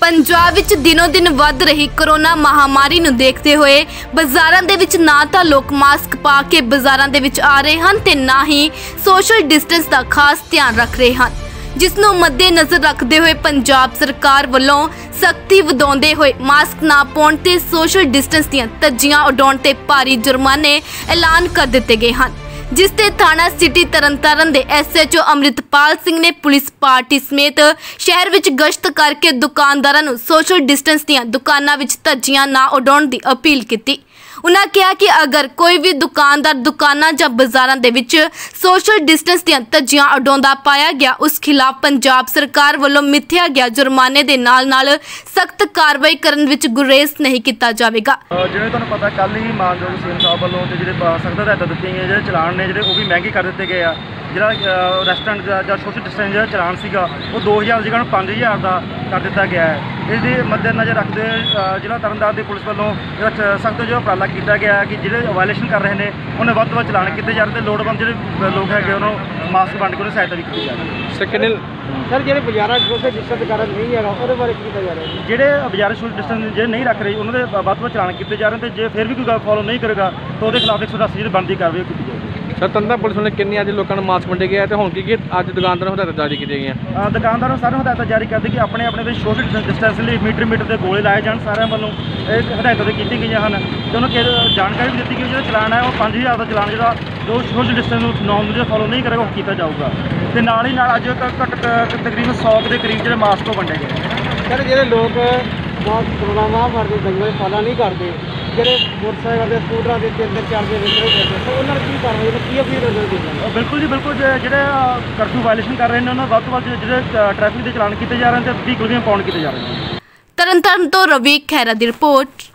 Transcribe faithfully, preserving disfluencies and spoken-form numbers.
पंजाब विच दिनों दिन वध रही कोरोना महामारी नूं देखते हुए बाज़ारां दे विच ना तां लोग मास्क पा के बाज़ारां दे विच आ रहे हन ते ना ही सोशल डिस्टेंस दा खास ध्यान रख रहे हन, जिसनों मद्देनज़र रखते हुए पंजाब सरकार वालों सख्ती वधाउंदे हुए मास्क ना पाउण ते सोशल डिस्टेंस दीआं धज्जियां उडाउण ते भारी जुर्माने ऐलान कर दिते गए हैं, जिसते थाना सिटी तरनतारन दे S H O Amritpal Singh ने पुलिस पार्टी समेत शहर विच गश्त करके दुकानदारां नूं सोशल डिस्टेंस दीआं दुकानां विच धज्जियां ना उडाउण दी अपील कीती। उन्होंने कहा कि अगर कोई भी दुकानदार दुकानां जां बाज़ारां दे विच सोशल डिस्टेंस दीआं धज्जियां उडाउंदा पाया गया, उस खिलाफ पंजाब सरकार वालों मिथ्या गया जुर्माने दे नाल नाल सख्त कार्रवाई करन विच गुरेज नहीं किया जाएगा। जिवें तुहानूं पता कल ही मानयोग सीएम साहब वालों ते जिहड़े सख्त हदायतां दित्तियां गईयां, जिहड़े चलान ने जिहड़े वो भी महंगे कर दित्ते गए आ। जिहड़ा रेस्टोरेंट दा सोशल डिस्टेंस जिहड़ा चलान सीगा वो दो हज़ार की जगह पाँच हज़ार का कर दिता गया है। इसके मद्देनज़र रखते हुए जिला तरनतारन की पुलिस वालों सख्त जो उपराला किया गया कि जिहड़े वायलेशन कर रहे हैं उन्हें वध तो वध चलान किए जा रहे हैं, लोड़वंद जिहड़े लोग है उन्होंने मास्क वंड के उन्हें सहायता भी की जा रही है। सर जो बाज़ार सोशल डिस्टेंस कारण नहीं है वो बारे किया जा रहा है, जिहड़े बाज़ार सोशल डिस्टेंस जो नहीं रख रहे उन्होंने वध तो वध चलान किए जा रहे हैं, जो फिर भी कोई गल फॉलो नहीं करेगा तो उसके खिलाफ एक सौ दस जी बनती कार्रवाई की जाएगी। सर तरनतारन पुलिस ने किन्ने अज लोगों को मास्क वंडे गए तो हुण की अज दुकानदारों को हदायतां जारी की गई? दुकानदारों सारे हदायतां जारी कर दी कि अपने अपने सोशल डिस्टेंस लिए मीटर मीटर के गोले लाए जाए, सारे वालों हदायतां की गई हैं। तो उन्होंने जानकारी भी दी कि जो चलान है वो पाँच हज़ार का चलान जो जो सोशल डिस्टेंस नॉर्म जो फॉलो नहीं करेगा वो किया जाऊगा। तो नाल ही नाल अज घट तकरीबन सौ के करीब जो मास्क वंडे गए। सर जो लोग कोरोना महामारी के दंगे फॉलो नहीं करते, ਜਿਹੜੇ मोटरसाइकिल के स्कूटर के ਤਿੰਨ ਤਿੰਨ ਚਾਰ ਦਿਨ तो उन्होंने की कार्रवाई की अपील? बिल्कुल जी बिल्कुल, जो कर्फ्यू वायलेशन कर रहे हैं उन्होंने वध तो वध जो ट्रैफिक के चलान किए जा रहे हैं तो बिल्कुल भी पाउंड किए जा रहे हैं। तरनतारन तो रवि खैरा की रिपोर्ट।